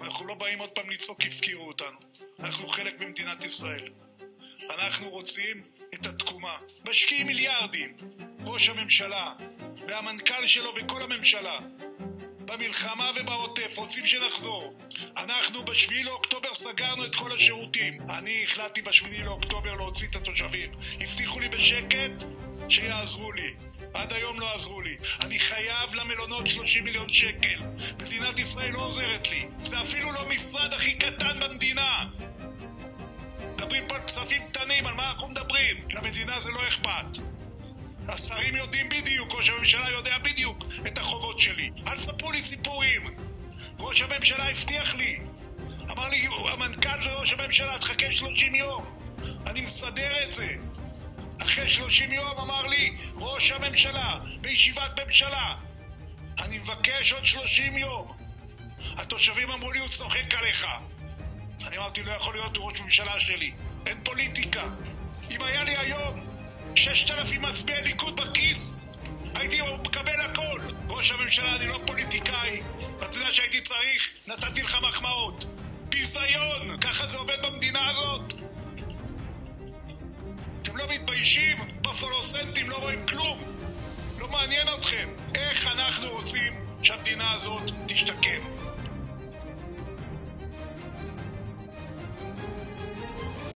אנחנו לא באים עוד פעם לצעוק הפקירו אותנו. אנחנו חלק ממדינת ישראל. אנחנו רוצים את התקומה. משקיעים מיליארדים. ראש הממשלה והמנכ"ל שלו וכל הממשלה במלחמה ובעוטף רוצים שנחזור. אנחנו ב7 לאוקטובר סגרנו את כל השירותים. אני החלטתי ב8 לאוקטובר להוציא את התושבים. הבטיחו לי בשקט שיעזרו לי. עד היום לא עזרו לי. אני חייב למלונות 30 מיליון שקל. מדינת ישראל לא עוזרת לי. זה אפילו לא משרד הכי קטן במדינה. מדברים פה על כספים קטנים, על מה אנחנו מדברים? למדינה זה לא אכפת. השרים יודעים בדיוק, ראש הממשלה יודע בדיוק את החובות שלי. אל ספרו לי סיפורים. ראש הממשלה הבטיח לי. אמר לי, המנכ"ל של ראש הממשלה, תחכה 30 יום. אני מסדר את זה. אחרי 30 יום אמר לי, ראש הממשלה, בישיבת ממשלה, אני מבקש עוד 30 יום. התושבים אמרו לי, הוא צוחק עליך. אני אמרתי, לא יכול להיות ראש ממשלה שלי. אין פוליטיקה. אם היה לי היום 6,000 מצביעי ליכוד בכיס, הייתי מקבל הכל. ראש הממשלה, אני לא פוליטיקאי. אתה יודע שהייתי צריך, נתתי לך מחמאות. ביזיון, ככה זה עובד במדינה הזאת. אתם לא מתביישים? בפלורסנטים לא רואים כלום. לא מעניין אתכם. איך אנחנו רוצים שהמדינה הזאת תשתקם?